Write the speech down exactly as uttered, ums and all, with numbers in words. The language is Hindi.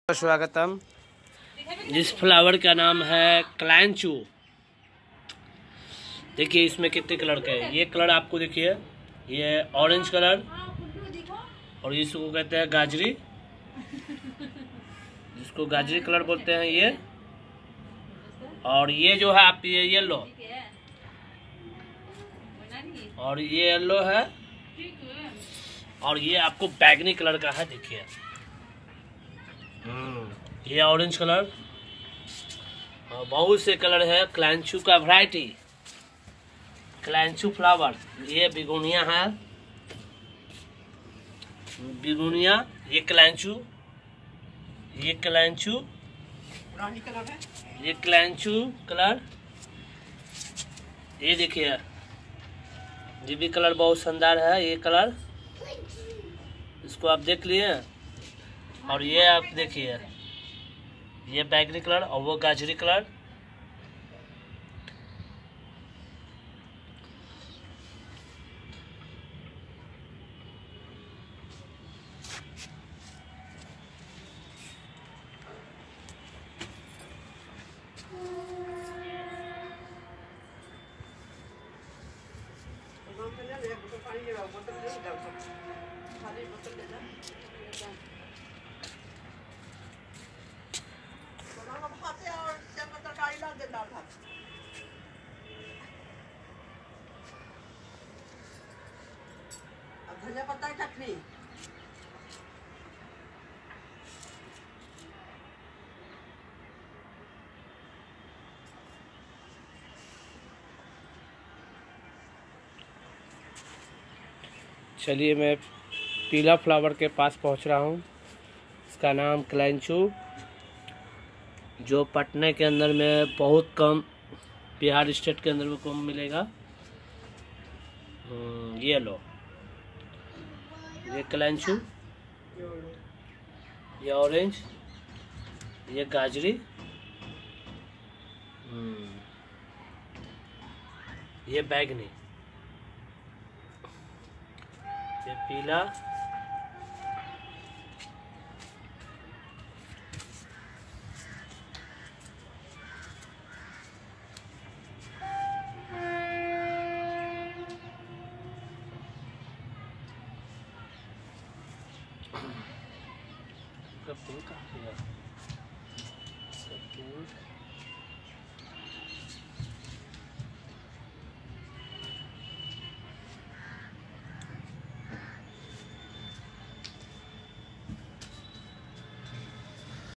स्वागतम। इस फ्लावर का नाम है क्लैंचू। देखिए इसमें कितने कलर के हैं। ये कलर आपको देखिए, ये ऑरेंज कलर और इसको कहते हैं गाजरी, जिसको गाजरी कलर बोलते हैं ये। और ये जो है आप ये येलो, और ये येलो है, और ये आपको बैगनी कलर का है। देखिए ये ऑरेंज कलर, और बहुत से कलर है। क्लैंचू का वैरायटी, क्लैंचू फ्लावर। ये बिगोनिया है, बिगोनिया। ये क्लैंचू, ये क्लैंचू रानी कलर है। ये क्लैंचू कलर, ये देखिए ये भी कलर बहुत शानदार है। ये कलर इसको आप देख लिए। और ये आप देखिए, ये बैगनी कलर और वो गाजरी कलर। धनिया पत्ता की चटनी। चलिए मैं पीला फ्लावर के पास पहुंच रहा हूं। इसका नाम क्लैंचू, जो पटना के अंदर में बहुत कम, बिहार स्टेट के अंदर में कम मिलेगा। ये लो, ये क्लैंचू, ये ऑरेंज, ये गाजरी, ये बैगनी, ये पीला, पिंक